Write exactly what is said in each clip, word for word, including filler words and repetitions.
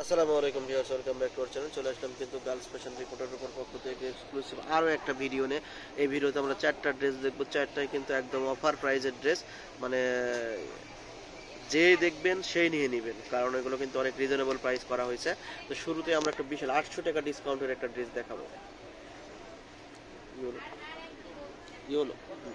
আসসালামু আলাইকুম viewers, welcome back to our channel. চলে আসলাম কিন্তু গার্লস ফ্যাশন রিপোর্টার উপর পক্ষ থেকে এক্সক্লুসিভ আরও একটা ভিডিও নিয়ে। এই ভিডিওতে আমরা চারটা ড্রেস দেখবো, চারটাই কিন্তু একদম অফার প্রাইজের ড্রেস, মানে যে দেখবেন সেই নিয়ে নেবেন, কারণ এগুলো কিন্তু অনেক রিজনেবল প্রাইস করা হয়েছে। তো শুরুতে আমরা একটা বিশাল আটশো টাকা ডিসকাউন্টের একটা ড্রেস দেখাবো। ইউলো ইউলো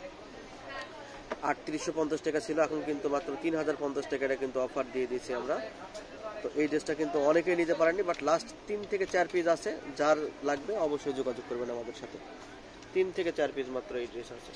আটত্রিশশো পঞ্চাশ টাকা ছিল, এখন কিন্তু মাত্র তিন হাজার পঞ্চাশ টাকাটা কিন্তু অফার দিয়ে দিয়েছি আমরা। তো এই ড্রেসটা কিন্তু অনেকেই নিতে পারেননি, বাট লাস্ট তিন থেকে চার পিস আছে, যার লাগবে অবশ্যই যোগাযোগ করবেন আমাদের সাথে। তিন থেকে চার পিস মাত্র এই ড্রেস আছে।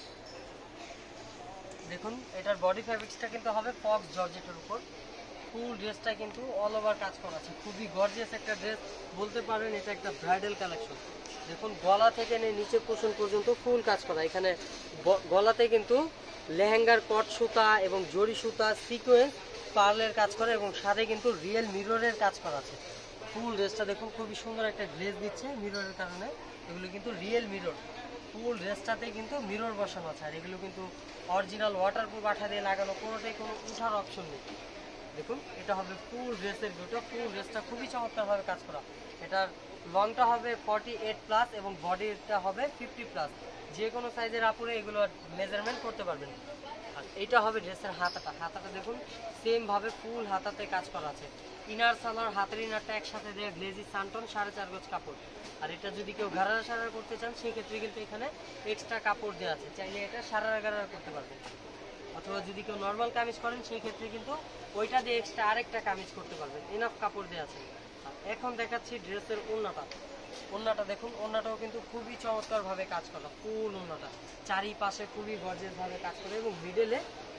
দেখুন, এটার বডি ফ্যাব্রিক্সটা কিন্তু হবে ফক্স জর্জেটের উপর। ফুল ড্রেসটা কিন্তু অল ওভার কাজ করা আছে, খুবই গর্জিয়াস একটা ড্রেস বলতে পারেন। এটা একটা ব্রাইডাল কালেকশন। দেখুন, গলা থেকে নিয়ে নিচের পোর্শন পর্যন্ত ফুল কাজ করা। এখানে গলাতে কিন্তু লেহেঙ্গার কট সুতা এবং জরি সুতা সিকোয়েন্স পার্লের কাজ করা, এবং সাথে কিন্তু রিয়েল মিররের কাজ করা আছে। ফুল ড্রেসটা দেখুন, খুবই সুন্দর একটা গ্লেজ দিচ্ছে মিররের কারণে। এগুলো কিন্তু রিয়েল মিরর। ফুল ড্রেসটাতে কিন্তু মিরর বসানো আছে, আর এগুলো কিন্তু অরিজিনাল ওয়াটারপ্রুফ আঠা দিয়ে লাগানো, কোনোটাই কোনো উঠার অপশন নেই। দেখুন, এটা হবে ফুল ড্রেসের ভিউটা। ফুল ড্রেসটা খুবই চমৎকারভাবে কাজ করা। এটার লংটা হবে ফর্টি এইট প্লাস এবং বডিটা হবে ফিফটি প্লাস। যে কোনো সাইজের আপুরে এগুলো মেজারমেন্ট করতে পারবেন। আর এইটা হবে ড্রেসের হাতাটা। হাতাটা দেখুন, সেমভাবে ফুল হাতাতে কাজ করা আছে। ইনার সালোয়ার, হাতের ইনারটা একসাথে দেওয়া গ্লেজি সানটন সাড়ে চার গজ কাপড়। আর এটা যদি কেউ গারারা সারারা করতে চান, সেই ক্ষেত্রে কিন্তু এখানে এক্সট্রা কাপড় দেওয়া আছে, চাইলে এটা সারারা গারারা করতে পারবেন। অথবা যদি কেউ নর্মাল কামিজ করেন, সেই ক্ষেত্রে কিন্তু ওইটা দিয়ে এক্সট্রা আরেকটা কামিজ করতে পারবেন। এনাফ কাপড় দেওয়া আছে। এখন দেখাচ্ছি ড্রেসের ওড়নাটা। ওড়নাটা দেখুন, ওড়নাটাও কিন্তু খুবই চমৎকারভাবে কাজ করা। ফুল ওড়নাটা চারিপাশে খুবই গর্জিয়াসভাবে কাজ করা, এবং মিডলে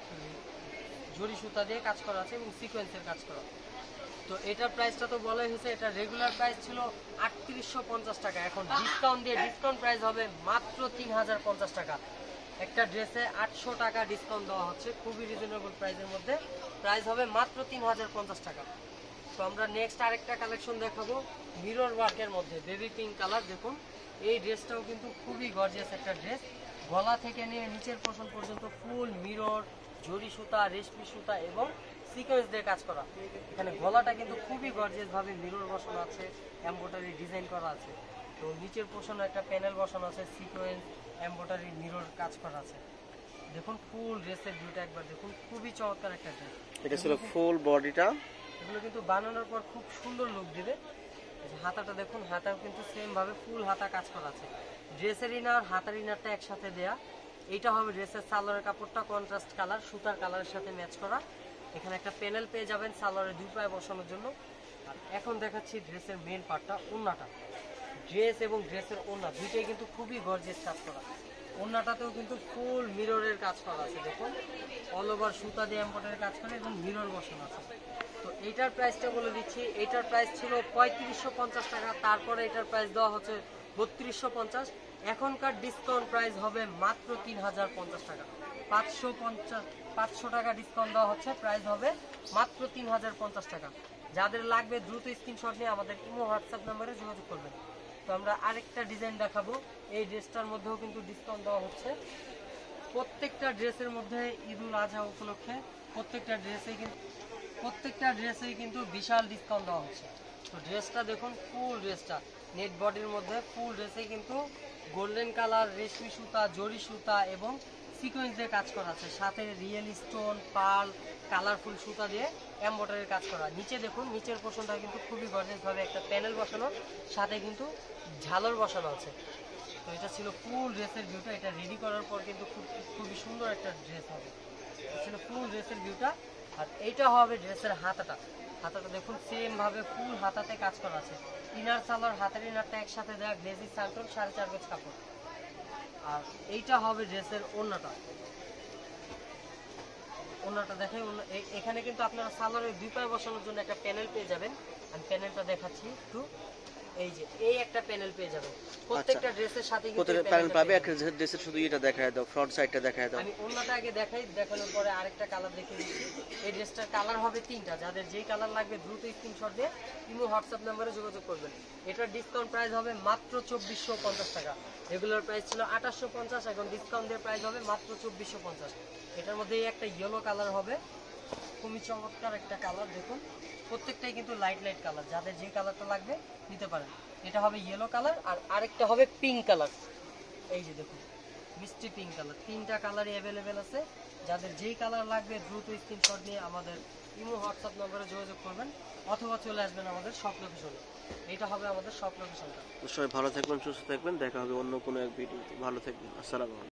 জরি সুতা দিয়ে কাজ করা আছে এবং সিকোয়েন্সের কাজ করা। তো এটার প্রাইসটা তো বলাই হয়েছে, এটা রেগুলার প্রাইস ছিল আটত্রিশশো পঞ্চাশ টাকা। এখন ডিসকাউন্ট দিয়ে ডিসকাউন্ট প্রাইস হবে মাত্র তিন হাজার পঞ্চাশ টাকা। একটা ড্রেসে আটশো টাকা ডিসকাউন্ট দেওয়া হচ্ছে, খুবই রিজনেবল প্রাইসের মধ্যে। প্রাইস হবে মাত্র তিন হাজার পঞ্চাশ টাকা। তো আমরা নেক্সট আরেকটা কালেকশন দেখাবো মিরর ওয়ার্কের মধ্যে, বেবি পিঙ্ক কালার। দেখুন, এই ড্রেসটাও কিন্তু খুবই গর্জিয়াস একটা ড্রেস। গলা থেকে নিয়ে নিচের পোর্শন পর্যন্ত ফুল মিরর, জরি সুতা, রেশমি সুতা এবং সিকোয়েন্স দিয়ে কাজ করা। এখানে গলাটা কিন্তু খুবই গর্জিয়াসভাবে মিরর বসানো আছে, এমব্রয়ডারি ডিজাইন করা আছে। তো নিচের পোর্শনে একটা প্যানেল বসানো আছে, সিকোয়েন্স এমব্রয়ডারি মিরর কাজ করা আছে। দেখুন, ফুল ড্রেসের ভিউটা একবার দেখুন, খুবই চমৎকার একটা ড্রেস। এটা ছিল ফুল বডিটা। এগুলো কিন্তু বানানোর পর খুব সুন্দর লুক দিবে। হাতাটা দেখুন, হাতাও কিন্তু সেম ভাবে ফুল হাতা কাজ করা আছে। ড্রেসের ইনার, হাতার ইনারটা একসাথে দেয়া। এইটা হবে ড্রেসের সালোয়ারের কাপড়টা কন্ট্রাস্ট কালার, সুতার কালারের সাথে ম্যাচ করা। এখানে একটা প্যানেল পেয়ে যাবেন সালোয়ারের দুই পায়ে বসানোর জন্য। আর এখন দেখাচ্ছি ড্রেসের মেন পার্টটা, ওড়নাটা। ড্রেস এবং ড্রেসের ওড়না দুইটাই কিন্তু খুবই গর্জিয়াস কাজ করা। ওড়নাটাতেও কিন্তু ফুল মিররের কাজ করা আছে। দেখুন, অল ওভার সুতা দিয়ে এমব্রয়ডারি কাজ করে এবং মিরর বসানো আছে। তো এইটার প্রাইসটা বলে দিচ্ছি, এইটার প্রাইস ছিল পঁয়ত্রিশশো পঞ্চাশ টাকা, তারপরে এটার প্রাইস দেওয়া হচ্ছে বত্রিশশো পঞ্চাশ। এখনকার ডিসকাউন্ট প্রাইস হবে মাত্র তিন হাজার পঞ্চাশ টাকা। পাঁচশো পঞ্চাশ পাঁচশো টাকা ডিসকাউন্ট দেওয়া হচ্ছে, প্রাইস হবে মাত্র তিন হাজার পঞ্চাশ টাকা। যাদের লাগবে দ্রুত স্ক্রিনশট নিয়ে আমাদের ইমো হোয়াটসঅ্যাপ নাম্বারে যোগাযোগ করবেন। তো আমরা আরেকটা ডিজাইন দেখাবো। এই ড্রেসটার মধ্যেও কিন্তু ডিসকাউন্ট দেওয়া হচ্ছে। প্রত্যেকটা ড্রেসের মধ্যে ঈদুল আজহা উপলক্ষে প্রত্যেকটা ড্রেসেই কিন্তু প্রত্যেকটা ড্রেসেই কিন্তু বিশাল ডিসকাউন্ট দেওয়া হচ্ছে। তো ড্রেসটা দেখুন, ফুল ড্রেসটা নেট বডির মধ্যে ফুল ড্রেসে কিন্তু গোল্ডেন কালার, রেশমি সুতা, জরি সুতা এবং সিকোয়েন্স দিয়ে কাজ করা আছে। সাথে রিয়েল স্টোন, পার্ল, কালারফুল সুতা দিয়ে এমব্রয়ডারির কাজ করা। নিচে দেখুন, নিচের পোর্শনটা কিন্তু খুবই গর্জিয়াসভাবে একটা প্যানেল বসানো, সাথে কিন্তু ঝালর বসানো আছে। তো এটা ছিল ফুল ড্রেসের ভিউটা। এটা রেডি করার পর কিন্তু খুব খুবই সুন্দর একটা ড্রেস হবে। এটা ছিল ফুল ড্রেসের ভিউটা। আর এইটা হবে ড্রেসের হাতাটা। হাতাটা দেখুন, সেম ভাবে ফুল হাতাতে কাজ করা আছে। ইনার সালোয়ার, হাতের ইনারটা একসাথে দেওয়া গ্লেজি সানটন সাড়ে চার গজ কাপড়। আর এইটা হবে ড্রেসের ওড়নাটা। ওড়নাটা দেখেন, এখানে কিন্তু আপনারা সালোয়ারের দুই পায়ে বসানোর জন্য একটা প্যানেল পেয়ে যাবেন। আমি প্যানেলটা দেখাচ্ছি একটু। এই যে এই একটা প্যানেল পেয়ে যাবেন প্রত্যেকটা ড্রেসের সাথে, কিন্তু প্রত্যেকটা প্যানেল পাবে। একটা ড্রেসের শুধু এটা দেখায় দাও, ফ্রন্ট সাইডটা দেখায় দাও। আমি ওড়নাটা আগে দেখাই, দেখানোর পরে আরেকটা কালার দেখিয়ে দিচ্ছি। এই ড্রেসটার কালার হবে তিনটা। যাদের যেই কালার লাগবে দ্রুত স্ক্রিনশট দিয়ে ইমো হোয়াটসঅ্যাপ নাম্বারে যোগাযোগ করবেন। এটার ডিসকাউন্ট প্রাইস হবে মাত্র চব্বিশশো পঞ্চাশ টাকা। রেগুলার প্রাইস ছিল আঠাশশো পঞ্চাশ, এখন ডিসকাউন্ট দিয়ে প্রাইস হবে মাত্র চব্বিশশো পঞ্চাশ। এটার মধ্যে একটা ইয়েলো কালার হবে, এরকমই চমৎকার একটা কালার দেখুন, প্রত্যেকটাই কিন্তু লাইট লাইট কালার, যাদের যে কালারটা লাগবে নিতে পারেন। এটা হবে ইয়েলো কালার আর আরেকটা হবে পিঙ্ক কালার। এই যে দেখুন মিষ্টি পিঙ্ক কালার, তিনটা কালারই অ্যাভেলেবেল আছে। যাদের যেই কালার লাগবে দ্রুত স্ক্রিনশট নিয়ে আমাদের ইমো হোয়াটসঅ্যাপ নম্বরে যোগাযোগ করবেন অথবা চলে আসবেন আমাদের শপ লোকেশনে। এটা হবে আমাদের শপ লোকেশনটা। সবাই ভালো থাকবেন, সুস্থ থাকবেন, দেখা হবে অন্য কোনো এক ভিডিওতে। ভালো থাকবেন, আসসালামু আলাইকুম।